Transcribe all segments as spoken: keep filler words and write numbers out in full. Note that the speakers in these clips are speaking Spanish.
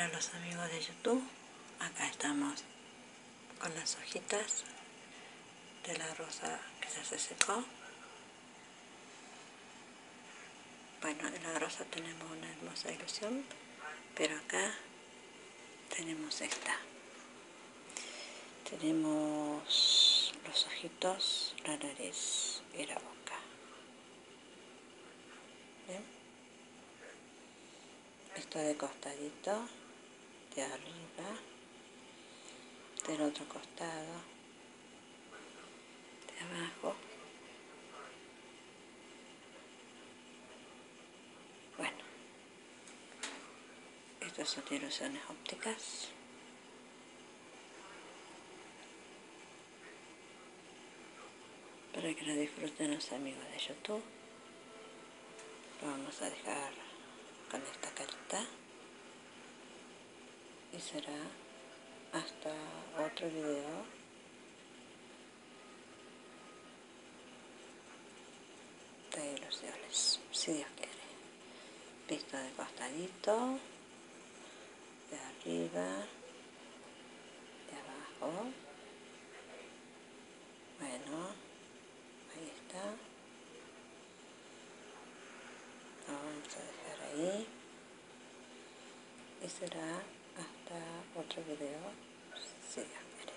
Para los amigos de YouTube, acá estamos con las hojitas de la rosa que ya se secó. Bueno, en la rosa tenemos una hermosa ilusión, pero acá tenemos esta. Tenemos los ojitos, la nariz y la boca. ¿Bien? Esto de costadito, de arriba, del otro costado, de abajo. Bueno, estas son ilusiones ópticas. Para que lo disfruten los amigos de YouTube, lo vamos a dejar con esta carita y será hasta otro video de ilusiones, si Dios quiere. Visto de costadito, de arriba, de abajo. Bueno, ahí está. Lo vamos a dejar ahí y será hasta otro video, si Dios quiere.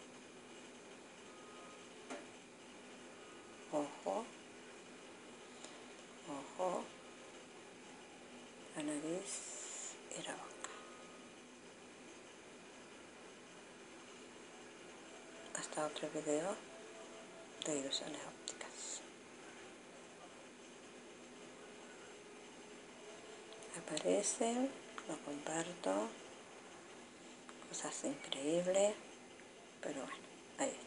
Ojo, ojo, la nariz y la boca. Hasta otro video de ilusiones ópticas. Aparecen, lo comparto, cosas increíbles, pero bueno, ahí está.